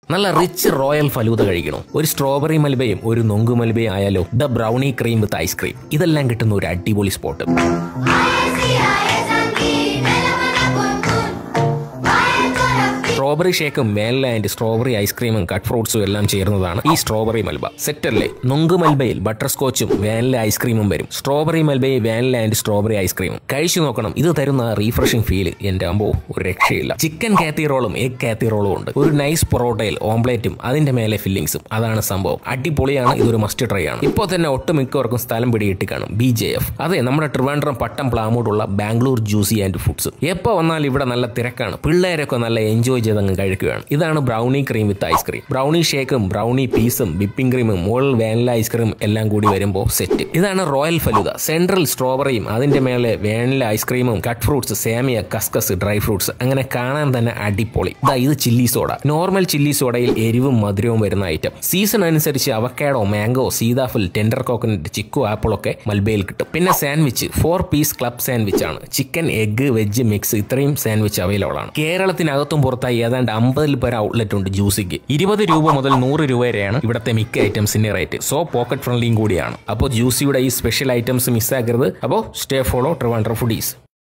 നല്ല rich royal falooda കഴിക്കണോ? ഒരു strawberry മൽബയും ഒരു നൊങ്കു മൽബയും ആയാലോ? The brownie cream with ice cream. ഇതെല്ലാം കിട്ടുന്ന ഒരു അടിപൊളി സ്പോട്ട്. സ്ട്രോബെറി ഷേക്കും വാനില ആൻഡ് സ്ട്രോബെറി ഐസ്ക്രീമും കട്ട് ഫ്രൂട്ട്സും എല്ലാം ചേർന്നതാണ് ഈ സ്ട്രോബെറി മൽബ. സെറ്റല്ലേ? നൊങ്കു മൽബയിൽ ബട്ടർ സ്കോച്ചും വാനില ഐസ്ക്രീമും വരും. സ്ട്രോബെറി മൽബയിൽ വാനില ആൻഡ് സ്ട്രോബെറി ഐസ്ക്രീമും കഴിച്ചു നോക്കണം. ഇത് തരുന്ന റീഫ്രഷിംഗ് ഫീൽ എന്റെ അമ്പോ ഒരു രക്ഷയില്ല. ചിക്കൻ കാത്തി റോളും എഗ് കാത്തി റോളും ഉണ്ട്. ഒരു നൈസ് പൊറോട്ടയിൽ ഓംപ്ലേറ്റും അതിന്റെ മേലെ ഫില്ലിങ്സും. അതാണ് സംഭവം. അടിപൊളിയാണ്. ഇതൊരു മസ്റ്റ് ട്രൈ ആണ്. ഇപ്പോൾ തന്നെ ഒട്ടുമിക്കവർക്കും സ്ഥലം പിടികിട്ടി കാണും. BJF. അതെ, നമ്മുടെ ട്രിവാൻഡ്രം പട്ടം പ്ലാമൂടുള്ള ബാംഗ്ലൂർ ജ്യൂസി ആൻഡ് ഫുഡ്സ്. എപ്പോൾ വന്നാലും ഇവിടെ നല്ല തിരക്കാണ്. പിള്ളേരൊക്കെ നല്ല എൻജോയ് ചെയ്തങ്ങ് കഴിക്കുകയാണ്. ഇതാണ് brownie cream with ice cream. Brownie ഷേക്കും ബ്രൗണി പീസും വിപ്പിംഗ് ക്രീമും മുകളിൽ വാനില ഐസ്ക്രീം എല്ലാം കൂടി വരുമ്പോൾ സെറ്റ്. ഇതാണ് റോയൽ ഫലൂദ. സെൻട്രൽ സ്ട്രോബെറിയും അതിന്റെ മേലെ വാനില ഐസ്ക്രീമും കട്ട് ഫ്രൂട്ട്സ്, സേമിയ, കസ്കസ്, ഡ്രൈ ഫ്രൂട്ട്സ്. അങ്ങനെ കാണാൻ തന്നെ അടിപൊളി. ഇത് ചില്ലി സോഡ. നോർമൽ ചില്ലി സോഡയിൽ എരിവും മധുരവും വരുന്ന ഐറ്റം. സീസൺ അനുസരിച്ച് avocado, mango, sitaphal, tender coconut, chikoo, apple ഒക്കെ മൽബയിൽ കിട്ടും. പിന്നെ സാൻഡ്വിച്ച് 4 പീസ് ക്ലബ് സാൻഡ്വിച്ച് ആണ്. ചിക്കൻ, എഗ്, വെജ് മിക്സ് ഇത്രയും സാൻഡ്വിച്ച് അവൈലബിൾ ആണ്. കേരളത്തിനകത്തും പുറത്തായി ഏതാണ്ട് 50 പേർ ഔട്ട്ലെറ്റ് ഉണ്ട് ജ്യൂസിക്ക്. 20 രൂപ മുതൽ 100 രൂപ വരെയാണ് ഇവിടുത്തെ മിക്ക ഐറ്റംസിന്റെ റേറ്റ്. സോ പോക്കറ്റ് ഫ്രണ്ട്ലിയും കൂടിയാണ്. അപ്പോൾ ജ്യൂസിയുടെ ഈ സ്പെഷ്യൽ ഐറ്റംസ് മിസ്സാക്കരുത്. അപ്പോൾ സ്റ്റേ ഫോളോ ട്രിവാൻഡ്രം ഫുഡീസ്.